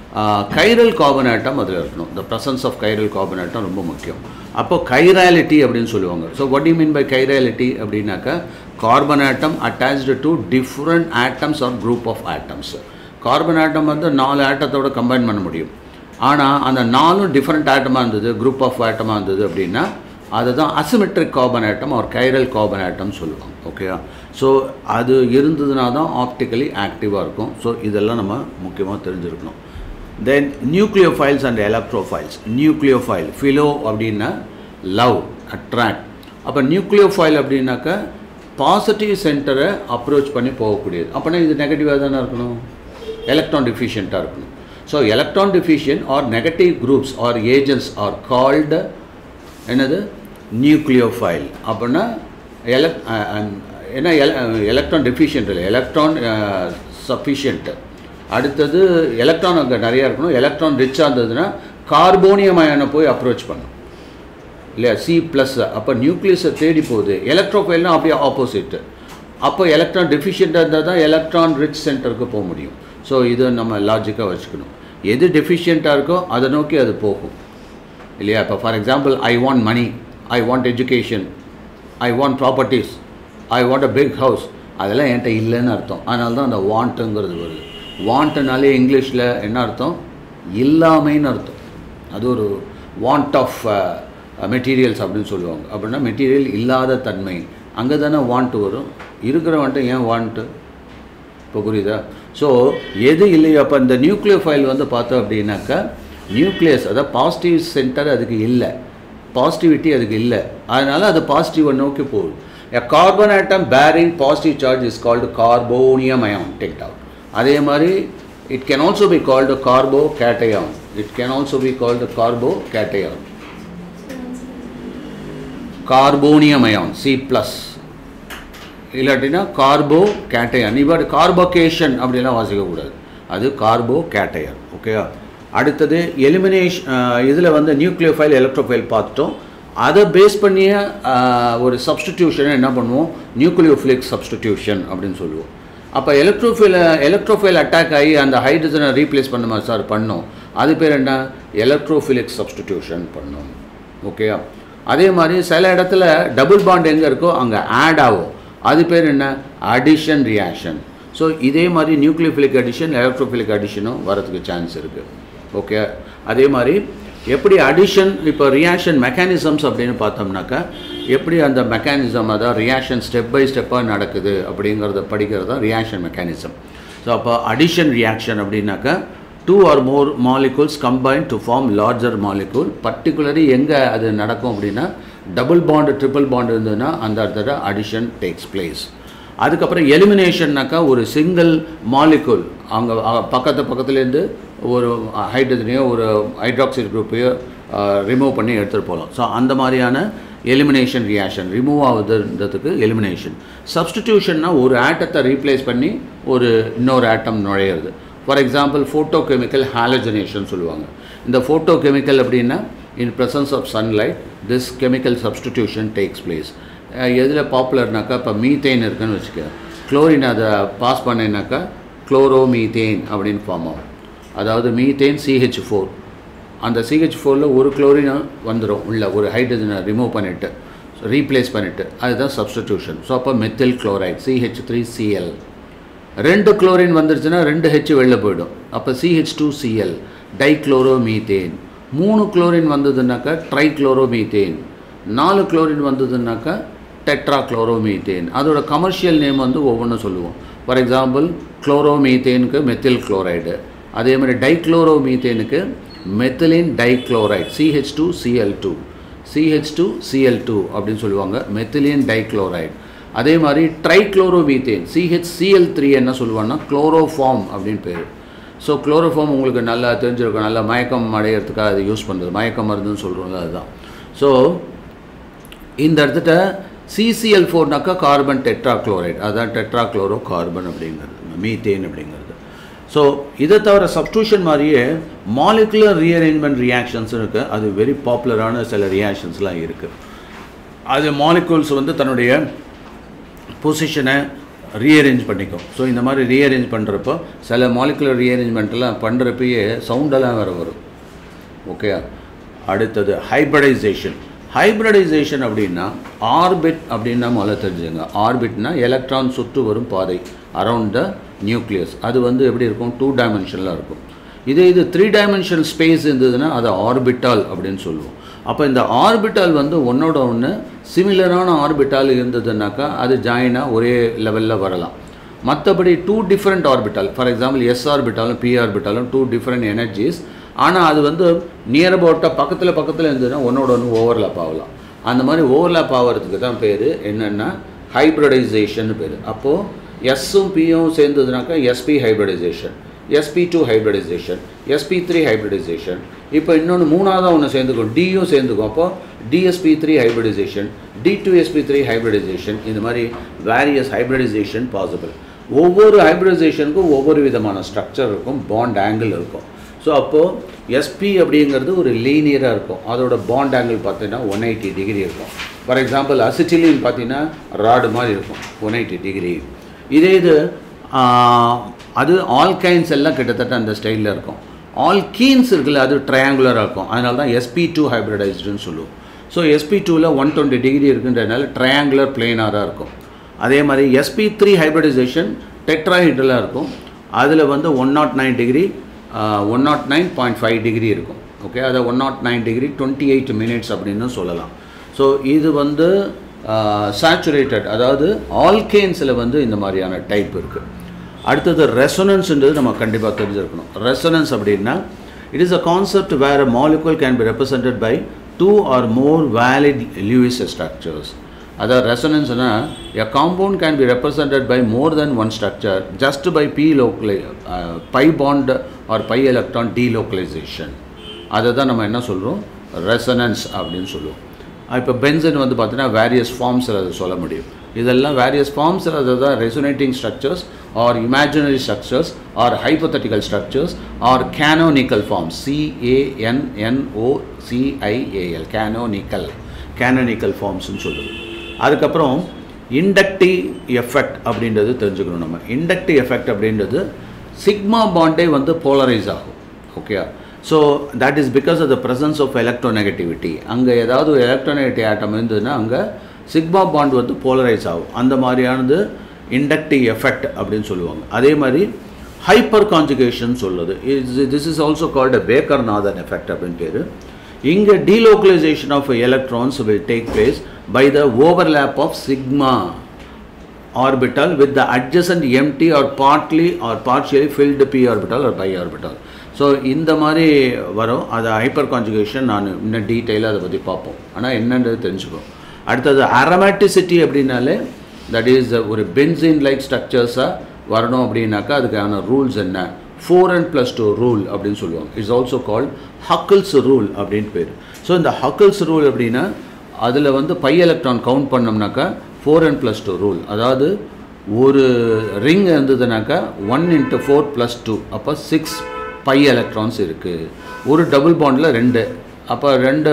கைரல் கார்பன் ஆட்டம் அதில் இருக்கணும். The presence of chiral carbon atom ரொம்ப முக்கியம். அப்போ கைராலிட்டி அப்படின்னு சொல்லுவாங்க. So what you mean by chirality அப்படின்னாக்கா, carbon atom attached to different atoms or group of atoms. Carbon atom வந்து நாலு ஆட்டத்தோடு கம்பைன் பண்ண முடியும். ஆனால் அந்த நாலும் டிஃப்ரெண்ட் ஆட்டமாக இருந்தது, குரூப் ஆஃப் ஆட்டமாக இருந்தது அப்படின்னா அதுதான் அசிமெட்ரிக் கார்பன் ஆட்டம் ஒரு கைரல் கார்பன் ஆட்டம் சொல்லுவாங்க. ஓகேயா? ஸோ அது இருந்ததுனா தான் ஆப்டிக்கலி ஆக்டிவாக இருக்கும். ஸோ இதெல்லாம் நம்ம முக்கியமாக தெரிஞ்சிருக்கணும். Then nucleophiles and electrophiles. Nucleophile philo அப்படின்னா லவ், அட்ராக்ட். அப்போ நியூக்ளியோஃபைல் அப்படின்னாக்கா பாசிட்டிவ் சென்டரை அப்ரோச் பண்ணி போகக்கூடியது. அப்போனா இது நெகட்டிவாக தானே இருக்கணும், எலக்ட்ரான் டிஃபிஷியண்ட்டாக இருக்கணும். So electron deficient or negative groups or agents are called என்னது, நியூக்ளியோஃபைல். அப்படின்னா எலக் என்ன எலக்ட்ரான் டெஃபிஷியன்ட் இல்லை, எலக்ட்ரான் சஃபிஷியன்ட்டு. அடுத்தது எலக்ட்ரான் அங்கே நிறையா இருக்கணும். எலக்ட்ரான் ரிச்சாக இருந்ததுன்னா கார்போனியம் அயனை போய் அப்ரோச் பண்ணும் இல்லையா, சி ப்ளஸ். அப்போ நியூக்ளியஸை தேடி போகுது. எலக்ட்ரோஃபைல்னால் அப்படியே ஆப்போசிட்டு. அப்போ எலக்ட்ரான் டெஃபிஷியண்ட்டாக இருந்தால் தான் எலக்ட்ரான் ரிச் சென்டருக்கு போக முடியும். ஸோ இதை நம்ம லாஜிக்காக வச்சுக்கணும். எது டெஃபிஷியண்ட்டாக இருக்கோ அதை நோக்கி அது போகும் இல்லையா. இப்போ for example, I want money, I want education, I want properties, I want a big house. அதெல்லாம் என்கிட்ட இல்லைன்னு அர்த்தம். அதனால தான் அந்த வாண்ட்டுங்கிறது வருது. வாண்ட்டுனாலே இங்கிலீஷில் என்ன அர்த்தம், இல்லாமைன்னு அர்த்தம். அது ஒரு வாண்ட் ஆஃப் மெட்டீரியல்ஸ் அப்படின்னு சொல்லுவாங்க. அப்படின்னா மெட்டீரியல் இல்லாத தன்மை, அங்கே தானே வாண்ட்டு வரும். இருக்கிற வாண்ட்டு ஏன் வாண்ட்டு, இப்போ புரியுதா? ஸோ எது இல்லையோ, அப்போ இந்த நியூக்ளியோஃபைல் வந்து பார்த்தோம் அப்படின்னாக்கா, நியூக்ளியஸ் அதாவது பாசிட்டிவ் சென்டர் அதுக்கு இல்லை, பாசிட்டிவிட்டி அதுக்கு இல்லை. அதனால் அது பாசிட்டிவை நோக்கி போகுது. A carbon atom bearing positive charge is called carbonium ion. Take it out. அதே மாதிரி it can also be called a carbocation. It can also be called a carbocation. Carbonium ion, C plus. இல்லாட்டினா carbocation. இவர் carbocation அப்படிலாம் வாசிக்கக்கூடாது, அது carbocation. ஓகேயா? அடுத்தது எலிமினேஷன். இதில் வந்து நியூக்ளியோஃபைல் எலக்ட்ரோஃபைல் பார்த்துட்டோம். அதை பேஸ் பண்ணிய ஒரு சப்ஸ்டிடியூஷனை என்ன பண்ணுவோம், நியூக்ளியோஃபிலிக் சப்ஸ்டிடியூஷன் அப்படின்னு சொல்லுவோம். அப்போ எலக்ட்ரோஃபைல் எலக்ட்ரோஃபைல் அட்டாக் ஆகி அந்த ஹைட்ரஜனை ரீப்ளேஸ் பண்ணுமா சார், பண்ணோம். அது பேர் என்ன, எலக்ட்ரோஃபிலிக் சப்ஸ்டிடியூஷன் பண்ணோம். ஓகேயா? அதே மாதிரி சில இடத்துல டபுள் பாண்ட் எங்கே இருக்கோ அங்கே ஆட் ஆகும், அது பேர் என்ன, அடிஷன் ரியாக்ஷன். ஸோ இதே மாதிரி நியூக்ளியோஃபிலிக் அடிஷன் எலக்ட்ரோஃபிலிக் அடிஷனும் வரதுக்கு சான்ஸ் இருக்குது. ஓகே? அதே மாதிரி எப்படி அடிஷன், இப்போ ரியாக்ஷன் மெக்கானிசம்ஸ் அப்படின்னு பார்த்தோம்னாக்கா, எப்படி அந்த மெக்கானிசம் அதாவது ரியாக்ஷன் ஸ்டெப் பை ஸ்டெப்பாக நடக்குது அப்படிங்கிறத படிக்கிறது தான் ரியாக்ஷன் மெக்கானிசம். ஸோ அப்போ அடிஷன் ரியாக்ஷன் அப்படின்னாக்கா, two or more molecules combine to form larger molecule. Particularly எங்கே அது நடக்கும் அப்படின்னா, டபுள் பாண்டு ட்ரிபிள் பாண்டு இருந்ததுன்னா அந்த இடத்துல அடிஷன் டேக்ஸ் பிளேஸ். அதுக்கப்புறம் எலிமினேஷன்னாக்கா, ஒரு சிங்கிள் மாலிகூல் அங்கே பக்கத்து பக்கத்துலேருந்து ஒரு ஹைட்ரஜனையோ ஒரு ஹைட்ராக்சைடு குரூப்பையோ ரிமூவ் பண்ணி எடுத்துகிட்டு போகலாம். ஸோ அந்த மாதிரியான எலிமினேஷன் ரியாக்ஷன், ரிமூவ் ஆகுதுன்றதுக்கு எலிமினேஷன். சப்ஸ்டிடியூஷன்னா ஒரு ஆட்டத்தை ரீப்ளேஸ் பண்ணி ஒரு இன்னொரு ஆட்டம் நுழையிறது. For example, photo chemical halogenation சொல்லுவாங்க. இந்த ஃபோட்டோ கெமிக்கல் அப்படின்னா, in presence of sunlight this chemical substitution takes place. எதில் பாப்புலர்னாக்கா, இப்போ மீத்தேன் இருக்குன்னு வச்சுக்க, குளோரின் அதை பாஸ் பண்ணினாக்கா குளோரோ மீத்தேன் அப்படின்னு ஃபார்ம் ஆகும். அதாவது மீத்தேன் சிஹெச் ஃபோர், அந்த சிஹெச் ஃபோரில் ஒரு குளோரின் வந்துடும் உள்ள, ஒரு ஹைட்ரஜனை ரிமூவ் பண்ணிவிட்டு ரீப்ளேஸ் பண்ணிவிட்டு, அதுதான் சப்ஸ்டிடியூஷன். ஸோ அப்போ methyl chloride CH three CL. ரெண்டு குளோரின் வந்துருச்சுன்னா ரெண்டு ஹெச் வெளில போயிடும், அப்போ CH two CL dichloro methane. மூணு குளோரின் வந்ததுனாக்கா ட்ரைக்ளோரோமீத்தேன், நாலு குளோரின் வந்ததுனாக்கா டெட்ராக்ளோரோமீத்தேன். அதோட கமர்ஷியல் நேம் வந்து ஒவ்வொன்றும் சொல்லுவோம். ஃபார் எக்ஸாம்பிள் குளோரோமீத்தேனுக்கு மெத்தில் குளோரைடு, அதே மாதிரி டைக்ளோரோமீத்தேனுக்கு methylene dichloride C H two C L two C H two C L two அப்படின்னு சொல்லுவாங்க, மெத்திலின் டைக்ளோரைடு. அதே மாதிரி ட்ரைக்ளோரோமீத்தேன் C H C L three என்ன சொல்லுவாங்கன்னா குளோரோஃபார்ம் அப்படின்னு பேர். ஸோ குளோரோஃபார்ம் உங்களுக்கு நல்லா தெரிஞ்சிருக்கும், நல்லா மயக்கம் அடையிறதுக்காக அது யூஸ் பண்ணுறது, மயக்கம் மருந்துன்னு சொல்கிறோம்ல அதுதான். ஸோ இந்த இடத்துல C C L four நாக்கா கார்பன் டெட்ராக்ளோரைடு, அதுதான் டெட்ராக்ளோரோ கார்பன் அப்படிங்கிறது, மீத்தேன் அப்படிங்கிறது. ஸோ இதை தவிர சப்ஸ்டியூஷன் மாதிரியே மாலிகுலர் ரீஅரேஞ்ச்மெண்ட் ரியாக்ஷன்ஸ் இருக்குது. அது வெரி பாப்புலரான சில ரியாக்ஷன்ஸ்லாம் இருக்குது. அது மாலிகுல்ஸ் வந்து தன்னுடைய பொசிஷனை ரீஅரேஞ்ச் பண்ணிக்கும். ஸோ இந்த மாதிரி ரீஅரேஞ்ச் பண்ணுறப்போ சில மாலிகுலர் ரீஅரேஞ்ச்மெண்ட்டெல்லாம் பண்ணுறப்பயே சவுண்டெல்லாம் வேறு வரும். ஓகே, அடுத்தது ஹைப்ரிடைசேஷன். ஹைப்ரிடைசேஷன் அப்படின்னா ஆர்பிட் அப்படின்னா முதல்ல தெரிஞ்சுங்க. ஆர்பிட்னா எலக்ட்ரான் சுற்று வரும் பாதை அரவுண்ட் த நியூக்ளியஸ். அது வந்து எப்படி இருக்கும், டூ டைமென்ஷனில் இருக்கும். இதே இது த்ரீ டைமென்ஷனல் ஸ்பேஸ் இருந்ததுன்னா அதை ஆர்பிட்டால் அப்படின்னு சொல்லுவோம். அப்போ இந்த ஆர்பிட்டால் வந்து ஒன்றோட ஒன்று சிமிலரான ஆர்பிட்டால் இருந்ததுனாக்கா அது ஜாயினாக ஒரே லெவலில் வரலாம். மற்றபடி two different orbital, for example S ஆர்பிட்டாலும் பி ஆர்பிட்டாலும் டூ டிஃப்ரெண்ட் எனர்ஜிஸ், ஆனால் அது வந்து நியர் அபவுட்டாக பக்கத்தில் பக்கத்தில் இருந்ததுன்னா ஒன்றோட ஒன்று ஓவர்லாப் ஆகலாம். அந்த மாதிரி ஓவர்லாப் ஆகிறதுக்கு தான் பேர் என்னென்னா ஹைப்ரிடைசேஷன் பேர். அப்போது எஸ்ஸும் பியும் சேர்ந்ததுனாக்கா SP hybridization, S P two hybridization, S P three hybridization. இப்போ இன்னொன்று மூணாவதாக ஒன்று சேர்ந்துக்கும், டியும் சேர்ந்துக்கும். அப்போ D S P three hybridization, D two S P three hybridization. இந்த மாதிரி வேரியஸ் ஹைப்ரிடைசேஷன் பாசிபிள். ஒவ்வொரு ஹைப்ரிடைசேஷனுக்கும் ஒவ்வொரு விதமான ஸ்ட்ரக்சர் இருக்கும், பாண்ட் ஆங்கிள் இருக்கும். ஸோ அப்போது S P அப்படிங்கிறது ஒரு லீனியராக இருக்கும், அதோட பாண்ட் ஆங்கிள் பார்த்தீங்கன்னா ஒன் எயிட்டி டிகிரி இருக்கும். ஃபார் எக்ஸாம்பிள் அசிட்டிலின் பார்த்தீங்கன்னா ராடு மாதிரி இருக்கும், ஒன் எயிட்டி டிகிரி. இதே இது அது ஆல்கைன்ஸ் எல்லாம் கிட்டத்தட்ட அந்த ஸ்டைலில் இருக்கும். ஆல்கீன்ஸ் இருக்குல்ல, அது ட்ரையாங்குலராக இருக்கும், அதனால தான் S P two ஹைப்ரிடைஸ்டுன்னு சொல்லுவோம். ஸோ S P two ல ஒன் டுவெண்ட்டி டிகிரி இருக்குன்றதுனால ட்ரையாங்குலர் பிளேனாராக இருக்கும். அதே மாதிரி S P three ஹைப்ரிடைசேஷன் டெட்ராஹைட்ரலாக இருக்கும், அதில் வந்து one naught nine degree one naught nine point five degree இருக்கும். ஓகே, அதை one naught nine degree twenty eight minutes அப்படின்னு சொல்லலாம். ஸோ இது வந்து சேச்சுரேட்டட், அதாவது ஆல்கேன்ஸில் வந்து இந்த மாதிரியான டைப் இருக்குது. அடுத்தது ரெசொனன்ஸ்ன்றது நம்ம கண்டிப்பாக தெரிஞ்சிருக்கணும். ரெசொனன்ஸ் அப்படின்னா it is a concept where a molecule can be represented by two or more valid Lewis structures. அதாவது ரெசொனன்ஸ்னால் a compound can be represented by more than one structure just by delocalize pi bond or pi electron delocalization. அதை தான் நம்ம என்ன சொல்கிறோம், ரெசொனன்ஸ் அப்படின்னு சொல்லுவோம். இப்போ பென்சன் வந்து பார்த்தீங்கன்னா வேரியஸ் ஃபார்ம்ஸில் அதை சொல்ல முடியும். இதெல்லாம் வேரியஸ் ஃபார்ம்ஸில் அதை தான் resonating structures or imaginary structures or hypothetical structures or canonical forms, C A N N O C I A L, canonical canonical ஃபார்ம்ஸ்னு சொல்லுது. அதுக்கப்புறம் இண்டக்டிவ் எஃபெக்ட் அப்படின்றது தெரிஞ்சுக்கணும் நம்ம. இண்டக்டிவ் எஃபெக்ட் அப்படின்றது சிக்மா பாண்டே வந்து போலரைஸ் ஆகும். Okay, so that is because of the presence of electronegativity. அங்கே ஏதாவது ஒரு எலக்ட்ரோநெகட்டிவ் ஆட்டம் இருந்ததுன்னா அங்கே சிக்மா பாண்ட் வந்து போலரைஸ் ஆகும். அந்த மாதிரியானது இண்டக்டிவ் எஃபெக்ட் அப்படின்னு சொல்லுவாங்க. அதே மாதிரி ஹைப்பர் கான்ஜுகேஷன் சொல்லுது. This is also called a Baker Nathan effect அப்படின்னு பேர். இங்கே delocalization of electrons will take place by the overlap of sigma orbital with the adjacent empty or partly or partially filled p orbital or pi orbital. So இந்த மாதிரி வரும். அது ஹைப்பர் கான்ஜுகேஷன் நான் இன்னும் டீட்டெயிலாக அதை பற்றி பார்ப்போம், ஆனால் என்னன்றது தெரிஞ்சுக்கோ. அடுத்தது அரோமேட்டிசிட்டி அப்படின்னாலே தட் இஸ் ஒரு பென்சின் லைக் ஸ்ட்ரக்சர்ஸாக வரணும் அப்படின்னாக்கா அதுக்கான ரூல்ஸ் என்ன, four and plus two rule அப்படின்னு சொல்லுவாங்க. It's also called Huckel's rule அப்படின்னு பேர். ஸோ இந்த ஹக்கிள்ஸ் ரூல் அப்படின்னா அதில் வந்து பை எலக்ட்ரான் கவுண்ட் பண்ணோம்னாக்கா four and plus two rule. அதாவது ஒரு ரிங் இருந்ததுனாக்கா one into four plus two, அப்போ சிக்ஸ் பை எலக்ட்ரான்ஸ் இருக்குது. ஒரு டபுள் பாண்டில் ரெண்டு, அப்போ ரெண்டு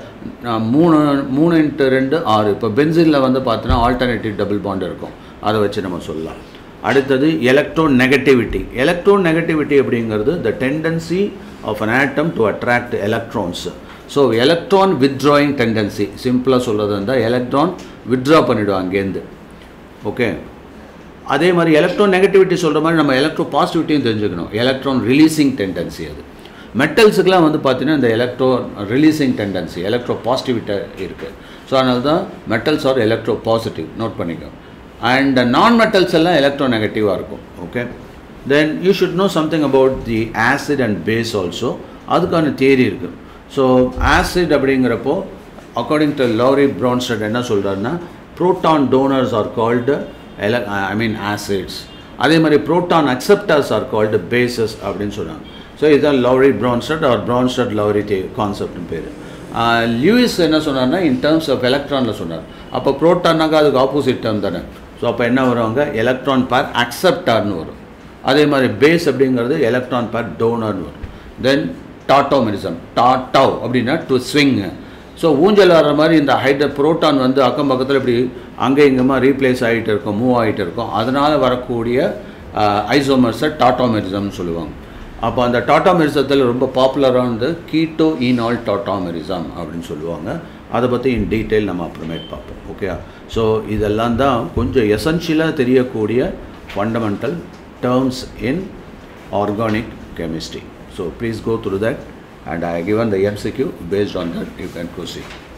மூணு மூணு இன்ட்டு ரெண்டு ஆறு. இப்போ பென்சினில் வந்து பார்த்தோன்னா ஆல்டர்னேட்டிவ் டபுள் பாண்ட் இருக்கும், அதை வச்சு நம்ம சொல்லலாம். அடுத்தது எலக்ட்ரோ நெகட்டிவிட்டி. எலக்ட்ரோ நெகட்டிவிட்டி அப்படிங்கிறது the tendency of an atom to attract electrons. So electron withdrawing tendency, சிம்பிளாக சொல்கிறது இருந்தால் எலக்ட்ரான் வித்ட்ரா பண்ணிவிடும் அங்கேருந்து. ஓகே, அதே மாதிரி எலக்ட்ரான் நெகட்டிவிட்டி சொல்கிற மாதிரி நம்ம எலக்ட்ரோ பாசிட்டிவிட்டியும் தெரிஞ்சுக்கணும். எலக்ட்ரான் ரிலீஸிங் டெண்டன்சி அது. மெட்டல்ஸுக்கெலாம் வந்து பார்த்தீங்கன்னா இந்த electro releasing tendency electropositivity இருக்குது. ஸோ அதனால தான் metals are electropositive note பண்ணிக்கோ. அண்ட் நான் மெட்டல்ஸ் எல்லாம் எலக்ட்ரோ நெகட்டிவாக இருக்கும். Okay, then you should know something about the acid and base also. அதுக்கான தியரி இருக்குது. ஸோ ஆசிட் அப்படிங்கிறப்போ அக்கார்டிங் டு லவ்ரி ப்ரான்ஸ்டட் என்ன சொல்கிறாருன்னா ப்ரோட்டான் டோனர்ஸ் ஆர் கால்டு எல ஐ மீன் ஆசிட்ஸ். அதே மாதிரி proton acceptors are called bases அப்படின்னு சொல்கிறாங்க. ஸோ இதுதான் Lowry Bronsted or Bronsted Lowry the கான்செப்ட்னு பேர். லூயிஸ் என்ன சொன்னார்னா இன் டேர்ம்ஸ் ஆஃப் எலக்ட்ரானில் சொன்னார். அப்போ ப்ரோட்டானாக்கா அதுக்கு ஆப்போசிட் டேர்ம் தானே. ஸோ அப்போ என்ன வருவாங்க எலக்ட்ரான் பேர் அக்செப்டார்னு வரும். அதே மாதிரி பேஸ் அப்படிங்கிறது எலக்ட்ரான் பேர் டோனர்னு வரும். தென் டாட்டோமெரிசம் டாட்டாவ் அப்படின்னா டு ஸ்விங்கு. ஸோ ஊஞ்சல் வர்ற மாதிரி இந்த ஹைட்ர புரோட்டான் வந்து அக்கம் பக்கத்தில் இப்படி அங்கே இங்கேமா ரீப்ளேஸ் ஆகிட்டு இருக்கும், மூவ் ஆகிட்டு இருக்கும். அதனால் வரக்கூடிய ஐசோமர்ஸை டாட்டோமெரிசம்னு சொல்லுவாங்க. அப்போ அந்த டாட்டோமெரிசத்தில் ரொம்ப பாப்புலரானது கீட்டோ ஈனால் டாட்டோமெரிசம் அப்படின்னு சொல்லுவாங்க. அதை பற்றி இன் டீட்டெயில் நம்ம அப்புறமேட் பார்ப்போம். ஓகே, ஸோ இதெல்லாம் தான் கொஞ்சம் எசென்ஷியலாக தெரியக்கூடிய fundamental terms in organic chemistry. So please go through that, and I have given the M C Q. Based on that you can proceed.